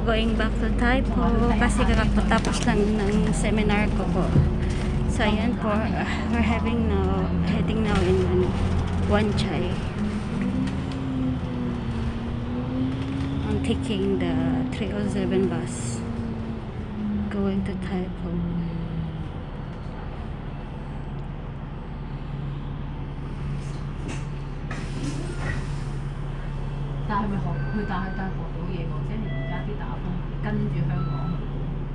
going back to Taipo kasi kakapatapos lang ng seminar ko po. So ayan po, we're heading now in Wan Chai. I'm taking the 307 bus going to Taipo. 但係咪學佢？但係學到嘢喎，即係而家啲打風跟住香港去。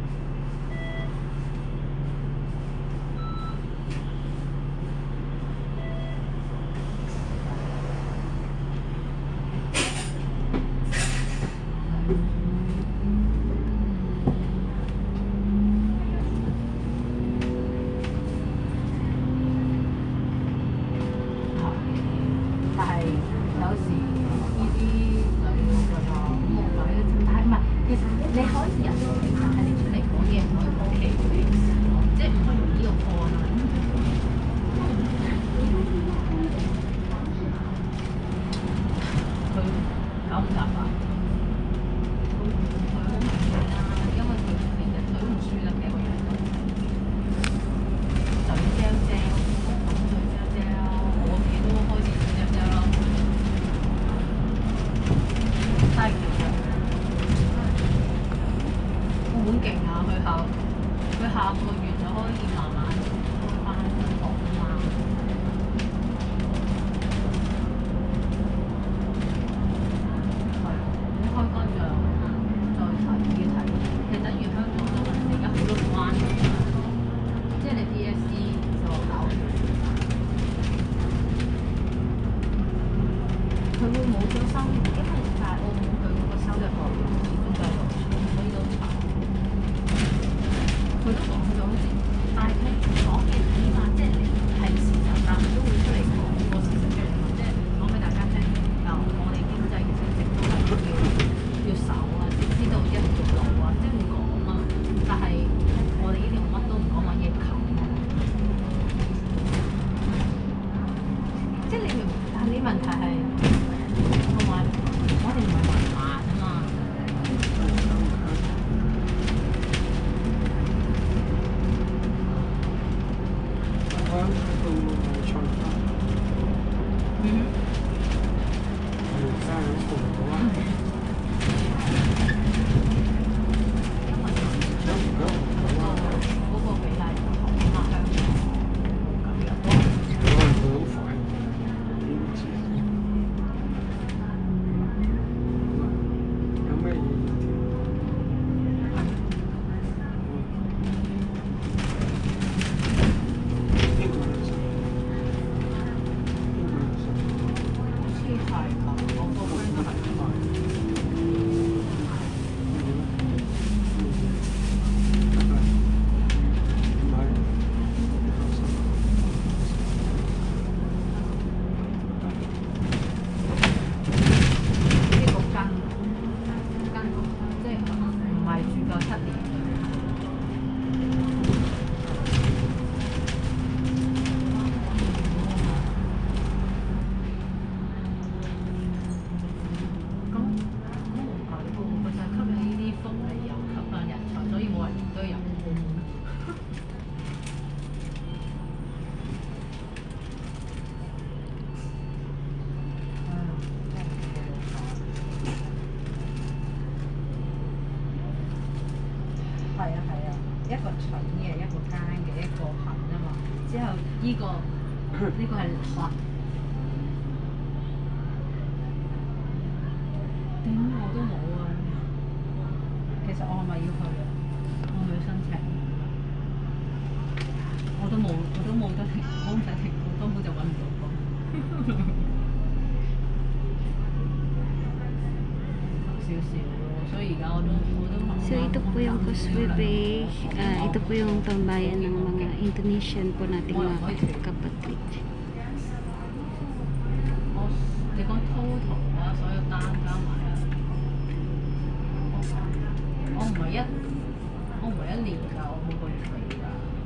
但係有時呢啲旅遊嘅話，咁冇計嘅。但係唔係，其實你可以入到嚟，但係你出嚟講嘢唔可以講其他嘅事咯，即係唔可以用呢個 point 啊。佢搞唔夾啊？佢好明顯啦，因為佢其實佢都唔輸得嘅個樣都，嘴嚼嚼，咁嘴嚼嚼，我自己都開始嘴嚼嚼啦。真係其實好勁啊！佢下個月就可以慢慢開翻學啦。係啊，咁開翻就再睇，其實等於香港都係而家好多關㗎嘛，即係你 DSE 就考完，佢會冇咗收，因為但係澳門佢嗰個收入來源始終就係農村，所以都慘。佢都講咗好似，但係佢講嘅起碼即係你係事實，但係都會出嚟講個事實出嚟嘛，即係講俾大家聽。我哋經濟其實一直都係要守啊，知道一條路啊，即係會講啊。但係我哋呢條乜都唔講，話嘢冚啊。即係你明，但係呢問題係同埋我哋唔係文盲啊嘛。嗰個比例唔同啊嘛，香港咁樣。一個蠢嘅，一個奸嘅，一個狠啊嘛。之後呢個係核。頂我都冇啊！其實我係咪要去啊？我去申請。我都冇得停，我唔使停工，根本就揾唔到工。少少咯，所以而家我都。 So ito po yung Causeway Bay, ito po yung tambayan ng mga Indonesian po nating mga kapatid. 你講 total 啊，所有單加埋啊，我唔係一年㗎，我冇個月嚟㗎。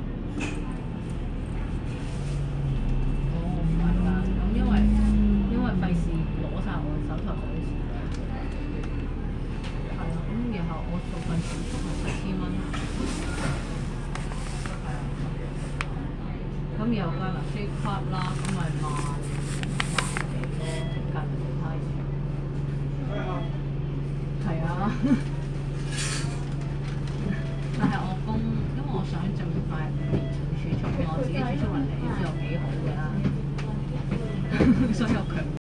我唔係㗎，咁因為費事攞晒我手頭嗰啲錢。係啊，咁然後我。 咁有間啦 Flip Club 啦，咁咪萬幾咯，隔離其他嘢。係啊，但係我供，因為我想盡快儲蓄，我自己儲蓄能力都有幾好㗎啦，所以我強